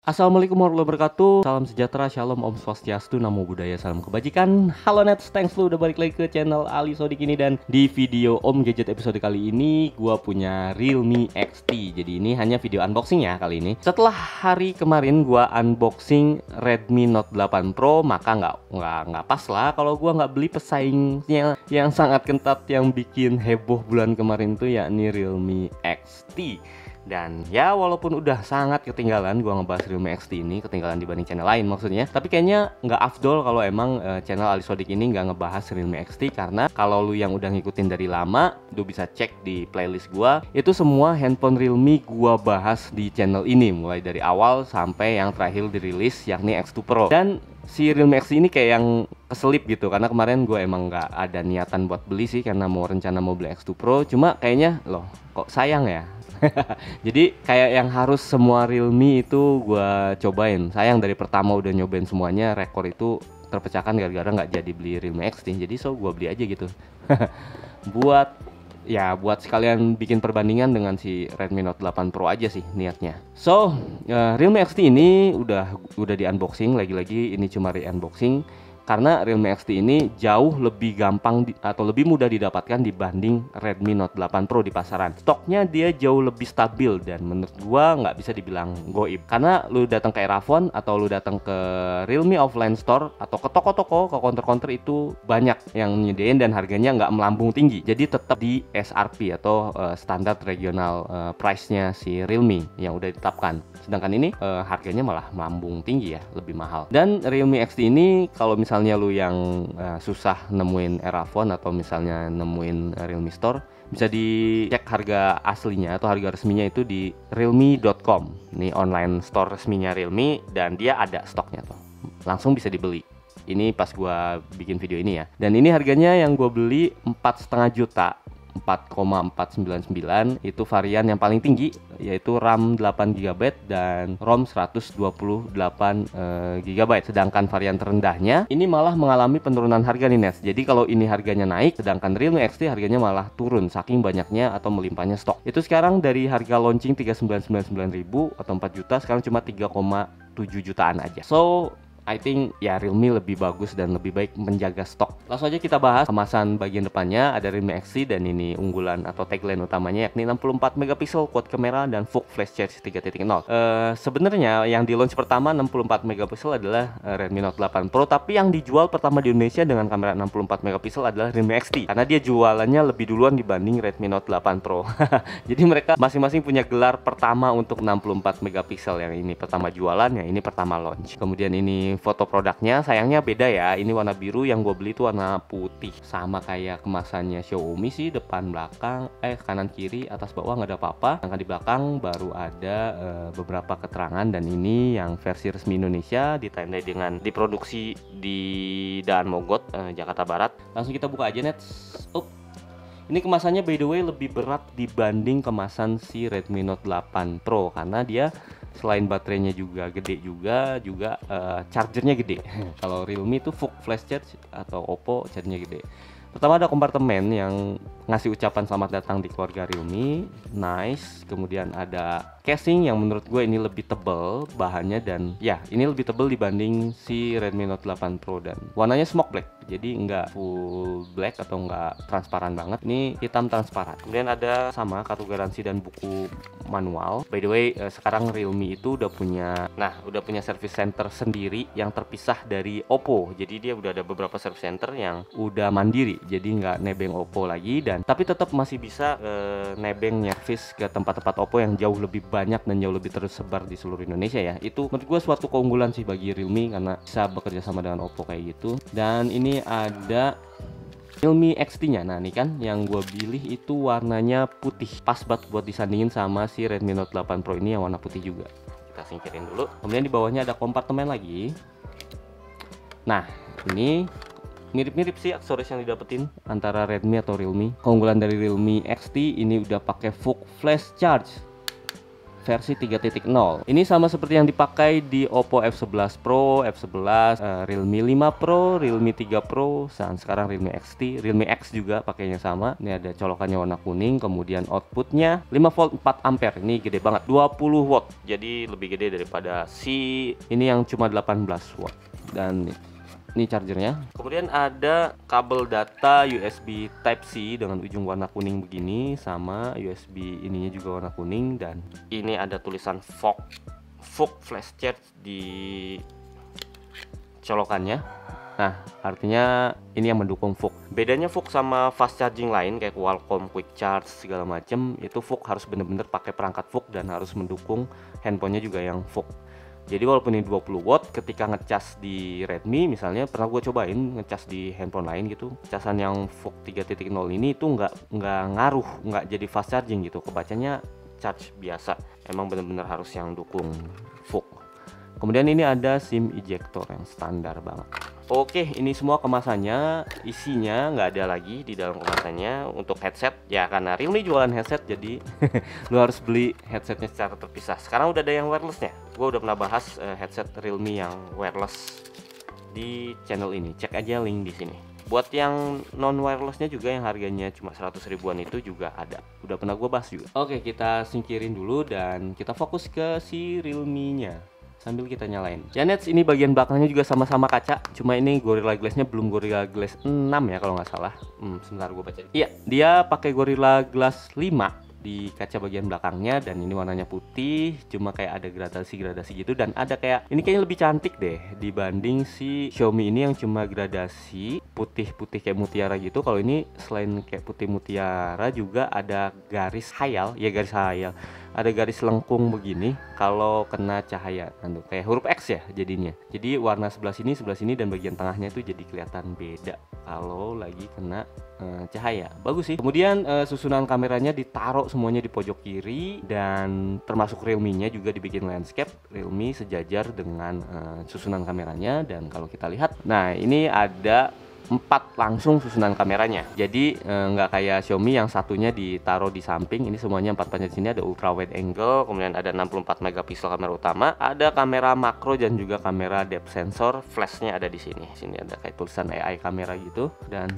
Assalamualaikum warahmatullahi wabarakatuh. Salam sejahtera, shalom, om swastiastu, namo buddhaya, salam kebajikan. Halo Nets, thanks lu udah balik lagi ke channel Ali Sodik ini. Dan di video Om Gadget episode kali ini gua punya Realme XT. Jadi ini hanya video unboxing ya kali ini. Setelah hari kemarin gua unboxing Redmi Note 8 Pro, maka nggak pas lah kalau gua nggak beli pesaingnya yang sangat ketat yang bikin heboh bulan kemarin tuh, yakni Realme XT. Dan ya walaupun udah sangat ketinggalan gua ngebahas Realme XT ini, ketinggalan dibanding channel lain maksudnya, tapi kayaknya nggak afdol kalau emang channel Ali Sodik ini nggak ngebahas Realme XT. Karena kalau lu yang udah ngikutin dari lama, lu bisa cek di playlist gua, itu semua handphone Realme gua bahas di channel ini, mulai dari awal sampai yang terakhir dirilis yakni X2 Pro. Dan si Realme XT ini kayak yang keselip gitu, karena kemarin gue emang nggak ada niatan buat beli sih, karena rencana mau beli X2 Pro, cuma kayaknya loh kok sayang ya. Jadi kayak yang harus semua Realme itu gue cobain. Sayang dari pertama udah nyobain semuanya, rekor itu terpecahkan gara-gara nggak jadi beli Realme XT. Jadi gue beli aja gitu. buat sekalian bikin perbandingan dengan si Redmi Note 8 Pro aja sih niatnya. Realme XT ini udah di unboxing, lagi-lagi ini cuma re-unboxing karena Realme XT ini jauh lebih gampang atau lebih mudah didapatkan dibanding Redmi Note 8 Pro di pasaran. Stoknya dia jauh lebih stabil dan menurut gua nggak bisa dibilang goib. Karena lu datang ke Erafone atau lu datang ke Realme offline store atau ke toko-toko, ke counter-counter itu banyak yang nyediain dan harganya nggak melambung tinggi. Jadi tetap di SRP atau standar regional price-nya si Realme yang udah ditetapkan. Sedangkan ini harganya malah melambung tinggi ya, lebih mahal. Dan Realme XT ini kalau misalnya lu yang susah nemuin Erafone atau misalnya nemuin Realme Store, bisa dicek harga aslinya atau harga resminya itu di realme.com. Ini online store resminya Realme dan dia ada stoknya tuh. Langsung bisa dibeli. Ini pas gua bikin video ini ya. Dan ini harganya yang gua beli 4,5 juta. 4,499 itu varian yang paling tinggi, yaitu RAM 8GB dan ROM 128 GB. Sedangkan varian terendahnya ini malah mengalami penurunan harga nih Nes. Jadi kalau ini harganya naik, sedangkan Realme XT harganya malah turun saking banyaknya atau melimpahnya stok. Itu sekarang dari harga launching 3.999.000 atau 4 juta, sekarang cuma 3,7 jutaan aja. I think ya Realme lebih bagus dan lebih baik menjaga stok. Langsung aja kita bahas kemasan bagian depannya. Ada Realme XT dan ini unggulan atau tagline utamanya yakni 64 megapiksel quad kamera dan Vogue Flash Charge 3.0. Sebenarnya yang di launch pertama 64 megapiksel adalah Redmi Note 8 Pro, tapi yang dijual pertama di Indonesia dengan kamera 64 megapiksel adalah Realme XT karena dia jualannya lebih duluan dibanding Redmi Note 8 Pro. Jadi mereka masing-masing punya gelar pertama untuk 64 megapiksel. Yang ini pertama jualan, yang ini pertama launch. Kemudian ini foto produknya, sayangnya beda ya. Ini warna biru, yang gue beli itu warna putih. Sama kayak kemasannya Xiaomi sih, depan belakang, kanan kiri atas bawah nggak ada apa-apa. Sedangkan di belakang baru ada beberapa keterangan. Dan ini yang versi resmi Indonesia, ditandai dengan diproduksi di Daan Mogot, Jakarta Barat. Langsung kita buka aja net. Ini kemasannya by the way lebih berat dibanding kemasan si Redmi Note 8 Pro karena dia selain baterainya juga gede juga chargernya gede. Kalau Realme itu Vogue Flash Charge atau Oppo chargernya gede. Pertama ada kompartemen yang ngasih ucapan selamat datang di keluarga Realme, nice. Kemudian ada casing yang menurut gue ini lebih tebal bahannya, dan ya ini lebih tebal dibanding si Redmi Note 8 Pro. Dan warnanya smoke black, jadi nggak full black atau nggak transparan banget, ini hitam transparan. Kemudian ada sama kartu garansi dan buku manual. By the way, sekarang Realme itu udah punya service center sendiri yang terpisah dari Oppo. Jadi dia udah ada beberapa service center yang udah mandiri, jadi nggak nebeng Oppo lagi, dan tapi tetap masih bisa nebeng nyervis ke tempat-tempat Oppo yang jauh lebih banyak dan jauh lebih tersebar di seluruh Indonesia ya. Itu menurut gue suatu keunggulan sih bagi Realme karena bisa bekerja sama dengan Oppo kayak gitu. Dan ini ada Realme XT-nya. Nah ini kan yang gue pilih itu warnanya putih, pas banget buat disandingin sama si Redmi Note 8 Pro ini yang warna putih juga. Kita singkirin dulu. Kemudian di bawahnya ada kompartemen lagi. Nah ini mirip-mirip sih aksesoris yang didapetin antara Redmi atau Realme. Keunggulan dari Realme XT ini udah pakai Vogue Flash Charge versi 3.0. Ini sama seperti yang dipakai di Oppo F11 Pro, F11, Realme 5 Pro, Realme 3 Pro, dan sekarang Realme XT, Realme X juga pakainya sama. Ini ada colokannya warna kuning, kemudian outputnya 5 volt 4 ampere. Ini gede banget, 20 watt. Jadi lebih gede daripada si ini yang cuma 18 watt. Dan ini chargernya. Kemudian ada kabel data USB Type-C dengan ujung warna kuning begini, sama USB ininya juga warna kuning, dan ini ada tulisan VOOC Flash Charge di colokannya. Nah, artinya ini yang mendukung VOOC. Bedanya VOOC sama fast charging lain kayak Qualcomm Quick Charge segala macam, itu VOOC harus bener-bener pakai perangkat VOOC dan harus mendukung handphonenya juga yang VOOC. Jadi walaupun ini 20 watt, ketika ngecas di Redmi misalnya, pernah gue cobain ngecas di handphone lain gitu, casan yang VOOC 3.0 ini itu nggak ngaruh, nggak jadi fast charging gitu, kebacanya charge biasa. Emang bener-bener harus yang dukung VOOC. Kemudian ini ada SIM ejector yang standar banget. Oke, ini semua kemasannya, isinya nggak ada lagi di dalam kemasannya. Untuk headset, ya karena Realme jualan headset, jadi lu harus beli headsetnya secara terpisah. Sekarang udah ada yang wirelessnya. Gue udah pernah bahas headset Realme yang wireless di channel ini. Cek aja link di sini. Buat yang non wirelessnya juga yang harganya cuma 100 ribuan itu juga ada. Udah pernah gue bahas juga. Oke, kita singkirin dulu dan kita fokus ke si Realme-nya sambil kita nyalain. Janets ini bagian belakangnya juga sama-sama kaca, cuma ini Gorilla Glass-nya belum Gorilla Glass 6 ya kalau nggak salah. Sebentar gue baca. Iya, dia pakai Gorilla Glass 5 di kaca bagian belakangnya, dan ini warnanya putih, cuma kayak ada gradasi-gradasi gitu, dan ada kayak ini kayaknya lebih cantik deh dibanding si Xiaomi ini yang cuma gradasi putih-putih kayak mutiara gitu. Kalau ini selain kayak putih mutiara juga ada garis hayal, ya garis hayal. Ada garis lengkung begini kalau kena cahaya, kayak huruf X ya jadinya. Jadi warna sebelah sini, dan bagian tengahnya itu jadi kelihatan beda kalau lagi kena cahaya. Bagus sih. Kemudian susunan kameranya ditaruh semuanya di pojok kiri, dan termasuk Realme-nya juga dibikin landscape. Realme sejajar dengan susunan kameranya, dan kalau kita lihat, nah ini ada 4 langsung susunan kameranya. Jadi nggak kayak Xiaomi yang satunya ditaruh di samping. Ini semuanya 4-4 di sini. Ada ultra wide angle, kemudian ada 64 megapiksel kamera utama, ada kamera makro dan juga kamera depth sensor. Flashnya ada di sini. Sini ada kayak tulisan AI kamera gitu, dan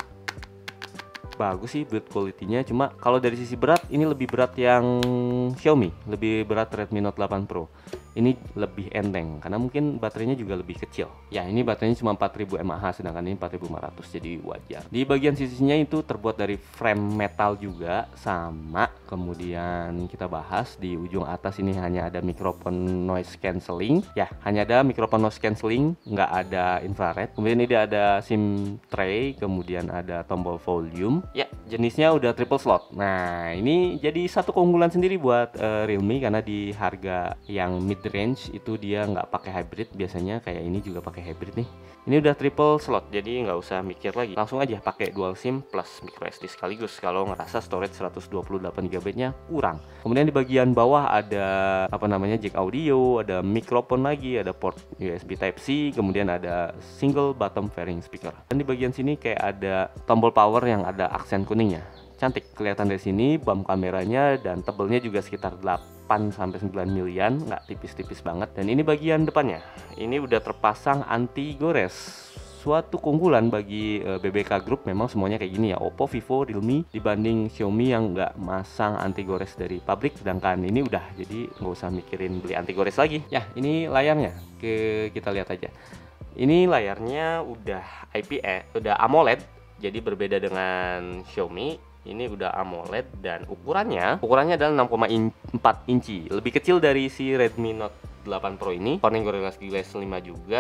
bagus sih build quality-nya. Cuma kalau dari sisi berat, ini lebih berat yang Xiaomi, lebih berat Redmi Note 8 Pro. Ini lebih enteng karena mungkin baterainya juga lebih kecil. Ya, ini baterainya cuma 4000 mAh, sedangkan ini 4500, jadi wajar. Di bagian sisinya itu terbuat dari frame metal juga sama. Kemudian kita bahas di ujung atas ini hanya ada mikrofon noise cancelling. Ya, hanya ada mikrofon noise cancelling, nggak ada infrared. Kemudian ini ada SIM tray, kemudian ada tombol volume. Ya, jenisnya udah triple slot. Nah, ini jadi satu keunggulan sendiri buat Realme, karena di harga yang mid range itu dia nggak pakai hybrid. Biasanya kayak ini juga pakai hybrid nih. Ini udah triple slot, jadi nggak usah mikir lagi, langsung aja pakai dual SIM plus micro SD sekaligus kalau ngerasa storage 128 GB nya kurang. Kemudian di bagian bawah ada jack audio, ada mikrofon lagi, ada port USB Type-C, kemudian ada single bottom fairing speaker. Dan di bagian sini kayak ada tombol power yang ada aksen kuningnya. Cantik kelihatan dari sini. Bump kameranya dan tebelnya juga sekitar 8-9 milian, nggak tipis-tipis banget. Dan ini bagian depannya, ini udah terpasang anti gores. Suatu keunggulan bagi BBK Group, memang semuanya kayak gini ya, Oppo, Vivo, Realme, dibanding Xiaomi yang nggak masang anti gores dari pabrik. Sedangkan ini udah, jadi nggak usah mikirin beli anti gores lagi. Ya, ini layarnya, kita lihat aja. Ini layarnya udah IPS, udah AMOLED, jadi berbeda dengan Xiaomi. Ini udah AMOLED dan ukurannya adalah 6,4 inci, lebih kecil dari si Redmi Note 8 Pro ini. Corning Gorilla Glass 5 juga,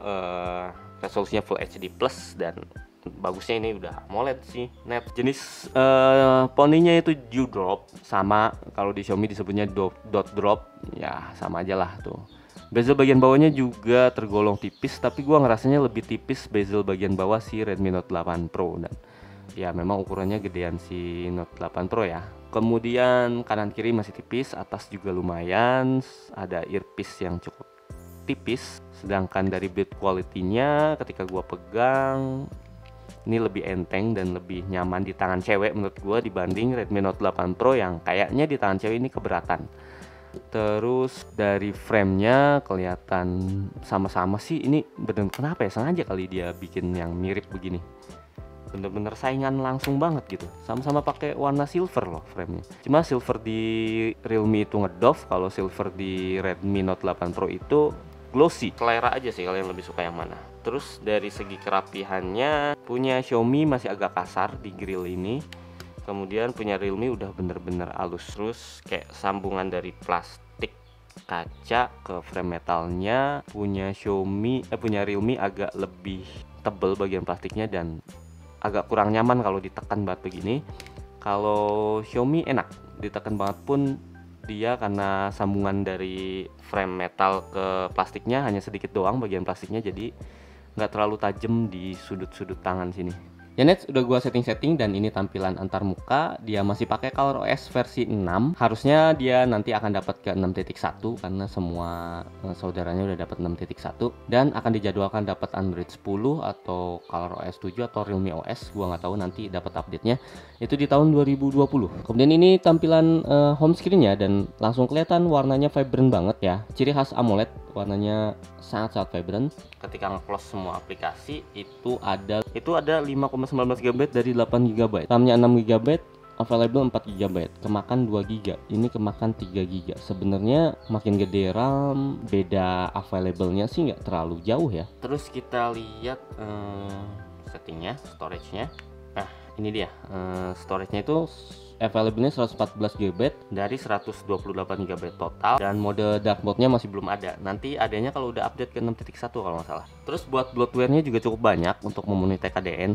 resolusinya Full HD Plus, dan bagusnya ini udah AMOLED sih. Net jenis poninya itu dew drop, sama kalau di Xiaomi disebutnya dot drop, ya sama aja lah tuh. Bezel bagian bawahnya juga tergolong tipis, tapi gua ngerasanya lebih tipis bezel bagian bawah si Redmi Note 8 Pro, dan ya memang ukurannya gedean si Note 8 Pro ya. Kemudian kanan kiri masih tipis, atas juga lumayan, ada earpiece yang cukup tipis. Sedangkan dari build quality-nya ketika gua pegang, ini lebih enteng dan lebih nyaman di tangan cewek menurut gua dibanding Redmi Note 8 Pro yang kayaknya di tangan cewek ini keberatan. Terus dari framenya kelihatan sama-sama sih, ini bener kenapa ya, sengaja kali dia bikin yang mirip begini. Bener-bener saingan langsung banget gitu, sama-sama pakai warna silver loh framenya. Cuma silver di Realme itu ngedove, kalau silver di Redmi Note 8 Pro itu glossy. Selera aja sih kalian lebih suka yang mana. Terus dari segi kerapihannya, punya Xiaomi masih agak kasar di grill ini. Kemudian punya Realme udah bener-bener halus, terus kayak sambungan dari plastik kaca ke frame metalnya. Punya punya Realme agak lebih tebel bagian plastiknya dan agak kurang nyaman kalau ditekan banget begini. Kalau Xiaomi enak, ditekan banget pun dia karena sambungan dari frame metal ke plastiknya hanya sedikit doang bagian plastiknya, jadi nggak terlalu tajam di sudut-sudut tangan sini. Ya Nets, udah gua setting-setting dan ini tampilan antar muka. Dia masih pakai ColorOS versi 6. Harusnya dia nanti akan dapat ke 6.1 karena semua saudaranya udah dapat 6.1 dan akan dijadwalkan dapat Android 10 atau ColorOS 7 atau Realme OS. Gua nggak tahu nanti dapat update-nya. Itu di tahun 2020. Kemudian ini tampilan home screen-nya dan langsung kelihatan warnanya vibrant banget ya. Ciri khas AMOLED, warnanya sangat-sangat vibrant. Ketika nge-close semua aplikasi itu ada 5,19 GB dari 8 GB. RAM-nya 6 GB, available 4 GB, kemakan 2 GB. Ini kemakan 3 GB. Sebenarnya makin gede RAM, beda available-nya sih nggak terlalu jauh ya. Terus kita lihat settingnya, storage-nya. Nah, ini dia. Storage-nya itu available-nya 114 GB dari 128 GB total, dan mode dark mode-nya masih belum ada. Nanti adanya kalau udah update ke 6.1 kalau nggak salah. Terus buat bloatware-nya juga cukup banyak untuk memenuhi TKDN.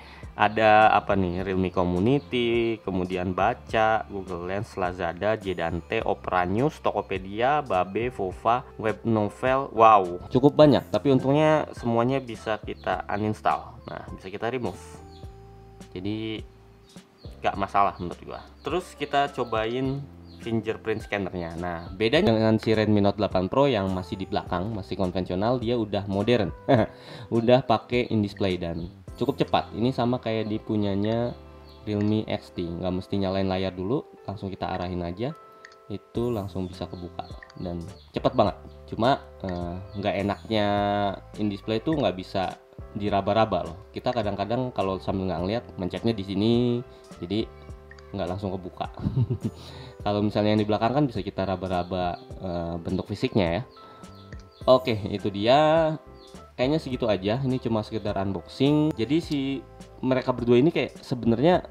Ada apa nih? Realme Community, kemudian Baca, Google Lens, Lazada, Jedante, Opera News, Tokopedia, Babe, Vova, Web Novel. Wow, cukup banyak. Tapi untungnya semuanya bisa kita uninstall. Nah, bisa kita remove. Jadi gak masalah menurut gua. Terus kita cobain fingerprint scannernya. Nah, bedanya dengan si Redmi Note 8 Pro yang masih di belakang, masih konvensional, dia udah modern. Udah pakai in-display dan cukup cepat. Ini sama kayak di punyanya Realme XT, nggak mesti nyalain layar dulu, langsung kita arahin aja, itu langsung bisa kebuka dan cepat banget. Cuma nggak enaknya in-display tuh nggak bisa diraba-raba loh. Kita kadang-kadang kalau sambil nggak ngeliat, mencetnya di sini, jadi nggak langsung kebuka. Kalau misalnya yang di belakang kan bisa kita raba-raba bentuk fisiknya ya. Oke, itu dia. Kayaknya segitu aja. Ini cuma sekedar unboxing. Jadi si mereka berdua ini kayak sebenarnya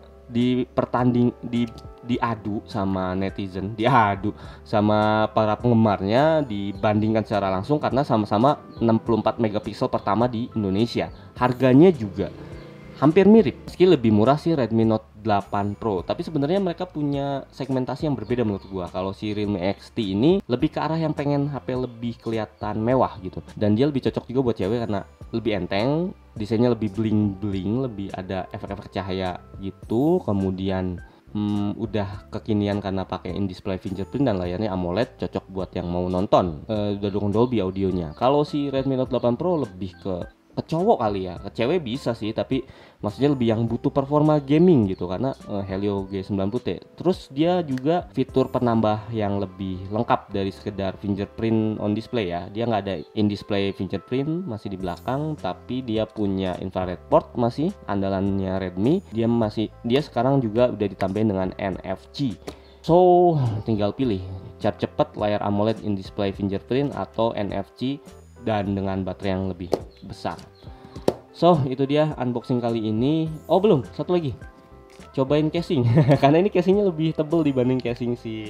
diadu sama netizen, diadu sama para penggemarnya, dibandingkan secara langsung karena sama-sama 64 megapiksel pertama di Indonesia. Harganya juga hampir mirip, meski lebih murah sih Redmi Note 8 Pro. Tapi sebenarnya mereka punya segmentasi yang berbeda menurut gua. Kalau si Realme XT ini lebih ke arah yang pengen HP lebih kelihatan mewah gitu. Dan dia lebih cocok juga buat cewek karena lebih enteng, desainnya lebih bling-bling, lebih ada efek-efek cahaya gitu. Kemudian udah kekinian karena pakai in-display fingerprint dan layarnya AMOLED, cocok buat yang mau nonton. Udah dukung Dolby audionya. Kalau si Redmi Note 8 Pro lebih ke cowok kali ya, ke cewek bisa sih, tapi maksudnya lebih yang butuh performa gaming gitu karena Helio G90T. Terus dia juga fitur penambah yang lebih lengkap dari sekedar fingerprint on display ya. Dia nggak ada in display fingerprint, masih di belakang, tapi dia punya infrared port, masih andalannya Redmi. Dia sekarang juga udah ditambahin dengan NFC. So tinggal pilih cat cepet, layar AMOLED in display fingerprint, atau NFC dan dengan baterai yang lebih besar. So itu dia unboxing kali ini. Oh belum, satu lagi, cobain casing. Karena ini casingnya lebih tebal dibanding casing si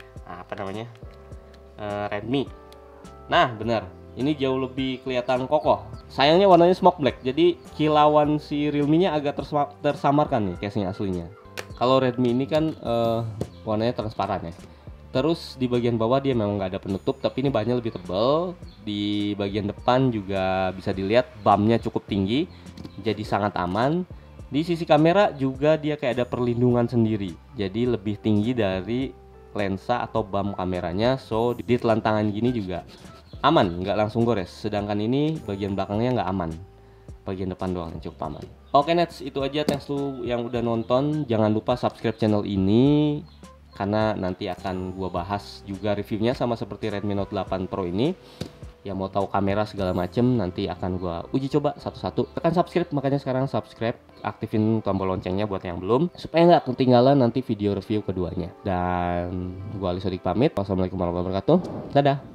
Redmi. Nah benar, ini jauh lebih kelihatan kokoh. Sayangnya warnanya smoke black, jadi kilauan si Realme nya agak tersamarkan nih casing aslinya. Kalau Redmi ini kan warnanya transparan ya. Terus di bagian bawah dia memang nggak ada penutup, tapi ini bahannya lebih tebal. Di bagian depan juga bisa dilihat bump-nya cukup tinggi, jadi sangat aman. Di sisi kamera juga dia kayak ada perlindungan sendiri, jadi lebih tinggi dari lensa atau bump kameranya. So di telan tangan gini juga aman, nggak langsung gores. Sedangkan ini bagian belakangnya nggak aman, bagian depan doang yang cukup aman. Oke Nets, itu aja. Thanks lu yang udah nonton. Jangan lupa subscribe channel ini. karena nanti akan gua bahas juga reviewnya sama seperti Redmi Note 8 Pro ini. Yang mau tahu kamera segala macem nanti akan gua uji coba satu-satu. Tekan subscribe, makanya sekarang subscribe, aktifin tombol loncengnya buat yang belum, supaya nggak ketinggalan nanti video review keduanya. Dan gua Ali Sodik pamit. Wassalamualaikum warahmatullahi wabarakatuh. Dadah.